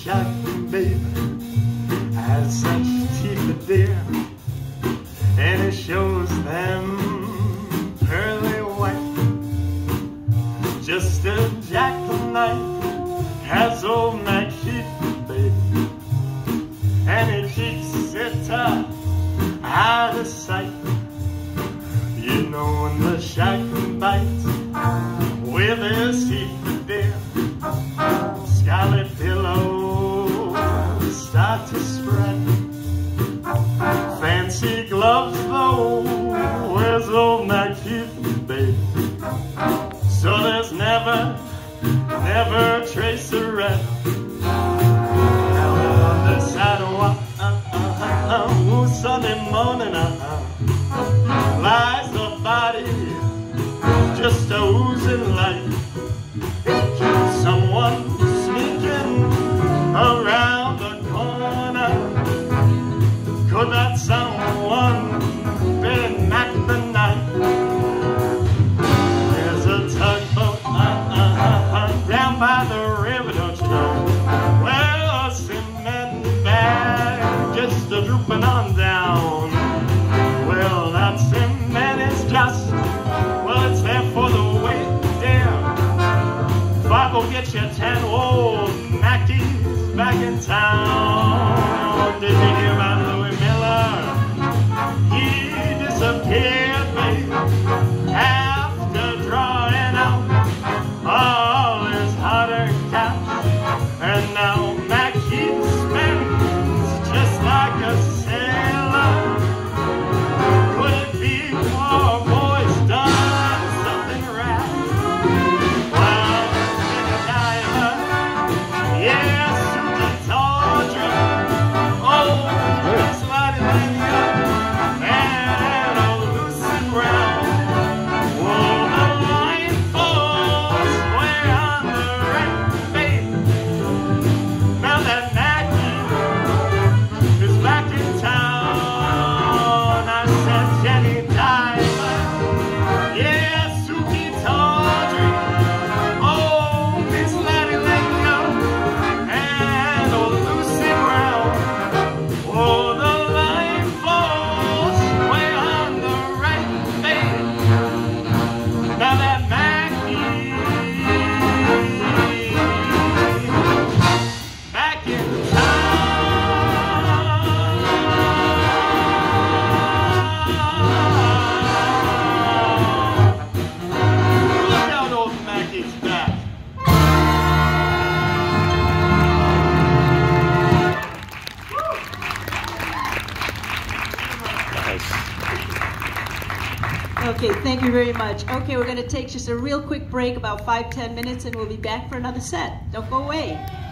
shack, baby, has such teeth, dear, and it shows them pearly white. Just a jackknife has old Mack baby, and it keeps it out of sight. You know when the shack bites with his teeth, dear, scarlet pillows start to spread. Fancy gloves though, where's old Mack baby? So there's never a trace of red. Now on the sidewalk, Sunday morning, lies the body just oozing light. Someone sneaking around the corner. Could that someone be Mack the Knife? There's a tugboat down by the river, don't you know? Well, a cement bag just drooping on down. Well, that cement is just, well, it's there for the weight, dear. If I go get you 10 old Mackies back in town. Did you hear about Louis Miller? He disappeared, babe, after drawing out all his hotter cash. And now Mack spends just like a sailor. Could it be poor boy's done something rash? Well, in a diver, yes, the tawdry, oh, sliding linear, and old loose and brown. Oh, the line falls way on the right, babe. Now that Mackie is back in town, I said Jenny Diver, yes, Suki Tawdry, oh, Miss Laddie Lingo, and old Lucy Brown. Oh, the line falls way on the right, babe. Now that Mackie back in town. Look out, old Mackie's back. Okay, thank you very much. Okay, we're going to take just a real quick break, about 5-10 minutes, and we'll be back for another set. Don't go away.